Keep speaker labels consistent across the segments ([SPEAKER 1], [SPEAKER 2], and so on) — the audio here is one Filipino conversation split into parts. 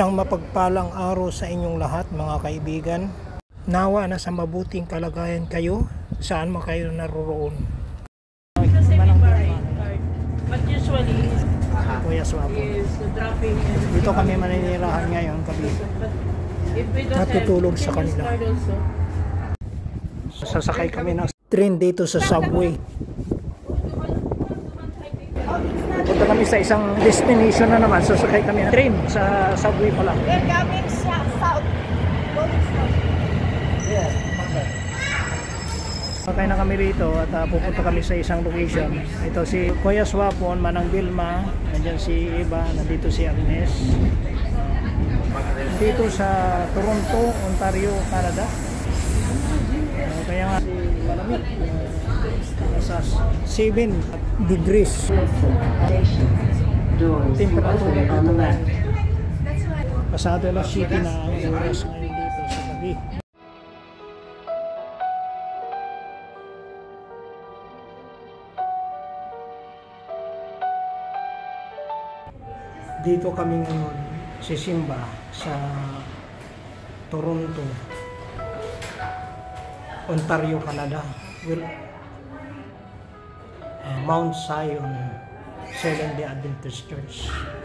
[SPEAKER 1] Isang mapagpalang araw sa inyong lahat mga kaibigan. Nawa na sa mabuting kalagayan kayo saan man kayo naroroon.
[SPEAKER 2] But usually
[SPEAKER 1] Kuya Swapon.
[SPEAKER 2] is dropping and
[SPEAKER 1] Dito kami maninirahan ngayon gabi. Natutulog sa kanila. Sasakay kami ng train dito sa subway. Pupunta kami sa isang destination na naman. Sasakay kami ng train sa subway pala.
[SPEAKER 3] We're coming south. Going south.
[SPEAKER 1] Yeah. Sakay na kami rito at pupunta kami sa isang location. Ito si Kuya Swapon, Manang Vilma, nandiyan si Eva, nandito si Agnes. Dito sa Toronto, Ontario, Canada. Kaya nga si malamig. Sa 7 degrees. Temperature dito na. Pasado na city na ang oras ngayon dito sa gabi. Dito kami ngayon sisimba sa Toronto, Ontario, Canada. Mount Zion Seventh-day Adventist Church.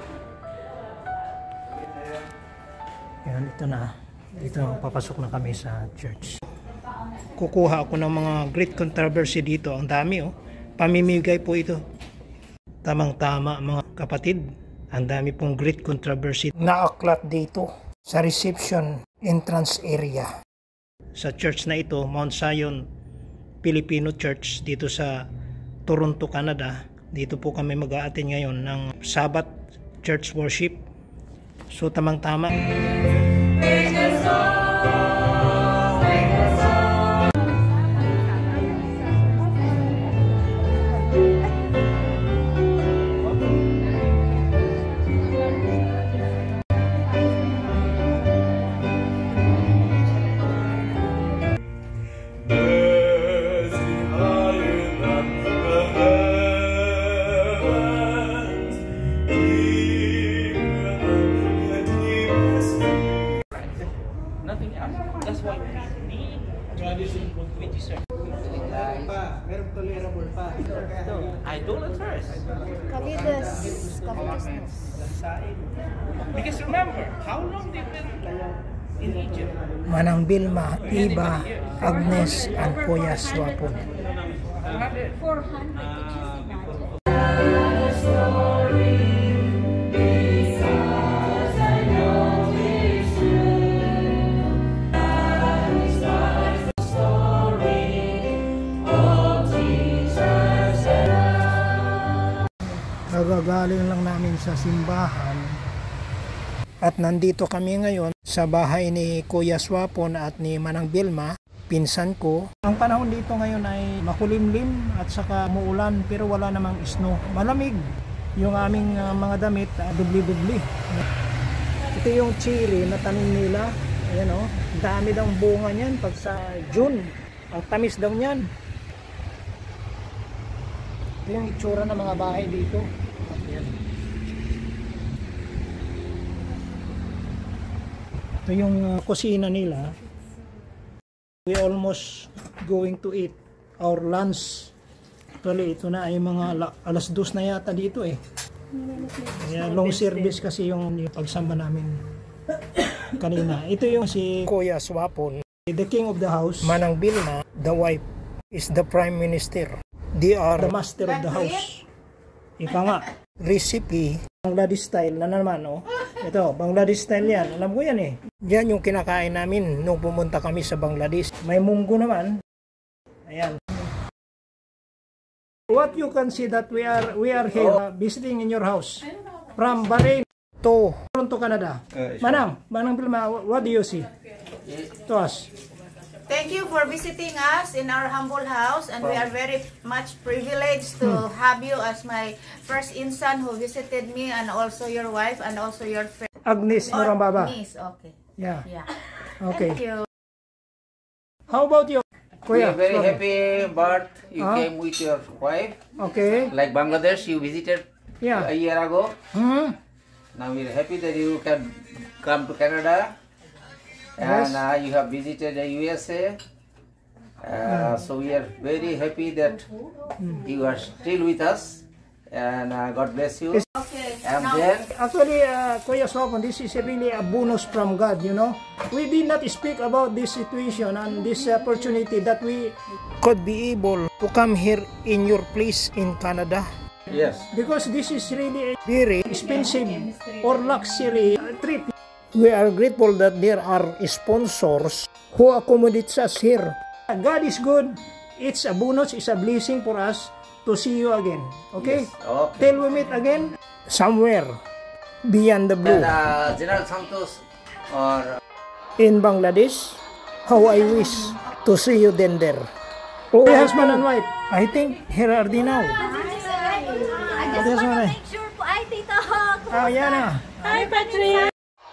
[SPEAKER 1] Yan, ito na. Dito papasok na kami sa church. Kukuha ako ng mga great controversy dito. Ang dami oh. Pamimigay po ito. Tamang-tama mga kapatid. Ang dami pong great controversy naaklat dito sa reception entrance area. Sa church na ito, Mount Zion Filipino Church dito sa Toronto, Canada. Dito po kami mag-a-attend ngayon ng Sabbath Church Worship. So tamang-tama.
[SPEAKER 2] That's why we need tradition with dessert.
[SPEAKER 1] Merong tolerable pa.
[SPEAKER 2] Idolaters.
[SPEAKER 3] Kavidas.
[SPEAKER 2] Because remember, how long they've been in Egypt?
[SPEAKER 1] Manang Vilma, Eva, Agnes, and Kuya Swapon.
[SPEAKER 3] 400.
[SPEAKER 1] Kagagaling lang namin sa simbahan at nandito kami ngayon sa bahay ni Kuya Swapon at ni Manang Vilma, pinsan ko. Ang panahon dito ngayon ay makulimlim at saka muulan pero wala namang snow. Malamig yung aming mga damit, dubli-dubli. Ito yung cherry na tanim nila. Ayan o, dami daw bunga niyan pag sa June. Ang tamis daw niyan. Ito yung itsura ng mga bahay dito. Ito yung kusina nila. We almost going to eat our lunch. Actually, ito na ay mga alas 2 na yata dito eh. Kaya long service kasi yung pagsamba namin kanina. Ito yung si Kuya Swapon, the king of the house. Manang Vilma, the wife, is the prime minister. They are the master of the house. Ika nga, recipe, Bangladesh style na naman, oh. Ito, Bangladesh style yan. Alam ko yan eh. Yan yung kinakain namin nung pumunta kami sa Bangladesh. May munggo naman. Ayan. What you can see that we are here visiting in your house. From Bahrain to Toronto, Canada. Manang Vilma, what do you see? To us.
[SPEAKER 3] Thank you for visiting us in our humble house, and we are very much privileged to have you as my first insan who visited me, and also your wife and also your friend.
[SPEAKER 1] Agnes Norambaba.
[SPEAKER 3] Agnes, okay.
[SPEAKER 1] Yeah.
[SPEAKER 3] Yeah.
[SPEAKER 1] Okay.
[SPEAKER 3] Thank you.
[SPEAKER 1] How about you?
[SPEAKER 4] We
[SPEAKER 1] Kuya,
[SPEAKER 4] are very
[SPEAKER 1] sorry.
[SPEAKER 4] happy, but you came with your wife.
[SPEAKER 1] Okay.
[SPEAKER 4] Like Bangladesh, you visited
[SPEAKER 1] Yeah.
[SPEAKER 4] a year ago.
[SPEAKER 1] Hmm.
[SPEAKER 4] Now we are happy that you can come to Canada,
[SPEAKER 1] Yes.
[SPEAKER 4] and you have visited the USA. So we are very happy that you are still with us, and God bless you.
[SPEAKER 3] Okay.
[SPEAKER 4] And
[SPEAKER 3] Now,
[SPEAKER 4] then,
[SPEAKER 1] Actually, Kuya Sopon, this is really a bonus from God, you know. We did not speak about this situation and this opportunity that we could be able to come here in your place in Canada.
[SPEAKER 4] yes,
[SPEAKER 1] Because this is really a very expensive or luxury trip. We are grateful that there are sponsors who accommodates us here. God is good. It's a bonus, it's a blessing for us to see you again. Okay?
[SPEAKER 4] yes, okay.
[SPEAKER 1] Till we meet again somewhere beyond the blue.
[SPEAKER 4] And General Santos or
[SPEAKER 1] In Bangladesh, how I wish to see you then there. Oh, husband and wife. I think here are they now.
[SPEAKER 5] I
[SPEAKER 1] This
[SPEAKER 5] just
[SPEAKER 1] one,
[SPEAKER 5] want
[SPEAKER 1] eh.
[SPEAKER 5] to make sure po ay tita.
[SPEAKER 1] Oh, yan na.
[SPEAKER 5] Hi, Patrick.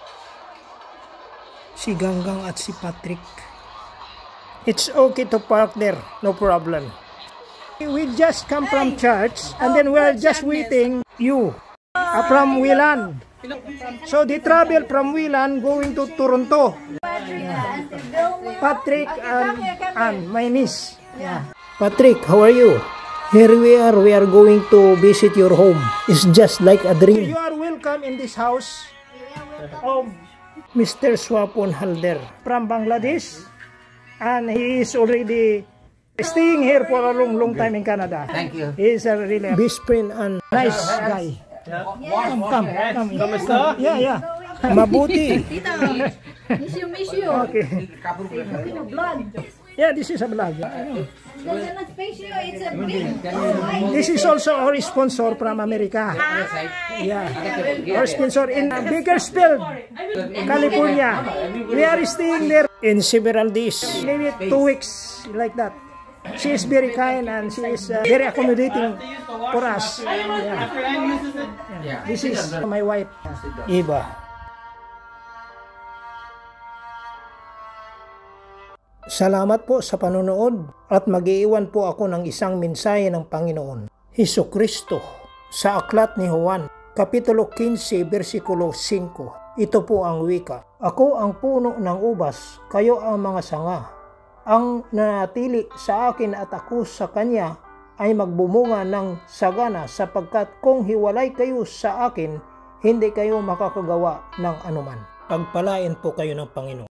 [SPEAKER 1] Si Ganggang at si Patrick. It's okay to park there, no problem. We just come from church and then we're just waiting you from Wilan. So they travel from Wilan going to Toronto. Patrick and my niece. Yeah. Patrick, how are you? Here we are going to visit your home. It's just like a dream. You are welcome in this house of Mr. Swapon Halder from Bangladesh. And he is already staying here for a long time in Canada.
[SPEAKER 4] thank you.
[SPEAKER 1] He is a really best friend and nice guy. Come. Yeah. Mabuti.
[SPEAKER 5] Miss you.
[SPEAKER 1] Okay.
[SPEAKER 5] Vlog.
[SPEAKER 1] Yeah, this is a vlog.
[SPEAKER 5] Doesn't not face you. It's a big.
[SPEAKER 1] This is also our sponsor from America. Yeah. Our sponsor in Bakersfield, California. We are staying there in several days, maybe 2 weeks, like that. She is very kind and she is very accommodating for us. Yeah. This is my wife, Eva. Salamat po sa panonood at mag-iiwan po ako ng isang mensahe ng Panginoon. Hesukristo sa aklat ni Juan, Kapitulo 15, versikulo 5. Ito po ang wika. Ako ang puno ng ubas, kayo ang mga sanga. Ang nanatili sa akin at ako sa kanya ay magbumunga ng sagana sapagkat kung hiwalay kayo sa akin, hindi kayo makakagawa ng anuman. Pagpalain po kayo ng Panginoon.